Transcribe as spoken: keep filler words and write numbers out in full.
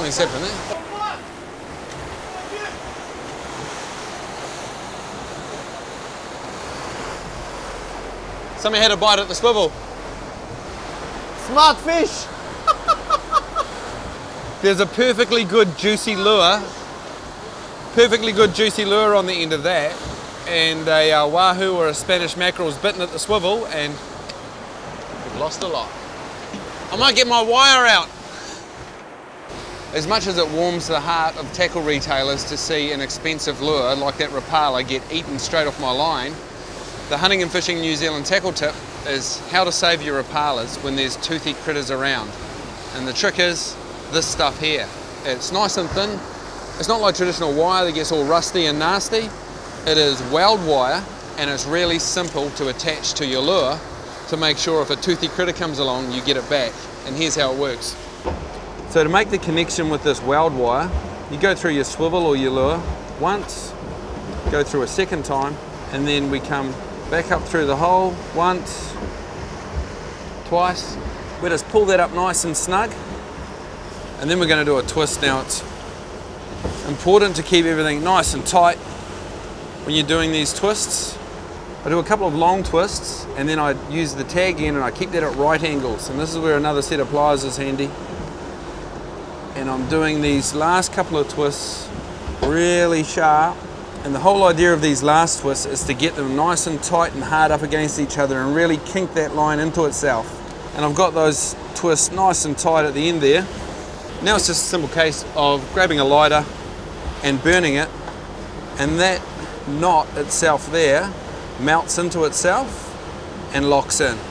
Something's happened there. Somebody had a bite at the swivel. Smart fish! There's a perfectly good juicy lure, perfectly good juicy lure on the end of that, and a uh, wahoo or a Spanish mackerel's bitten at the swivel, and we've lost a lot. I might get my wire out. As much as it warms the heart of tackle retailers to see an expensive lure like that Rapala get eaten straight off my line, the Hunting and Fishing New Zealand tackle tip is how to save your Rapalas when there's toothy critters around. And the trick is this stuff here. It's nice and thin. It's not like traditional wire that gets all rusty and nasty. It is weld wire, and it's really simple to attach to your lure to make sure if a toothy critter comes along, you get it back. And here's how it works. So to make the connection with this weld wire, you go through your swivel or your lure once, go through a second time, and then we come back up through the hole once, twice. We just pull that up nice and snug, and then we're going to do a twist. Now it's important to keep everything nice and tight when you're doing these twists. I do a couple of long twists, and then I use the tag end and I keep that at right angles, and this is where another set of pliers is handy. And I'm doing these last couple of twists really sharp. And the whole idea of these last twists is to get them nice and tight and hard up against each other and really kink that line into itself. And I've got those twists nice and tight at the end there. Now it's just a simple case of grabbing a lighter and burning it, and that knot itself there melts into itself and locks in.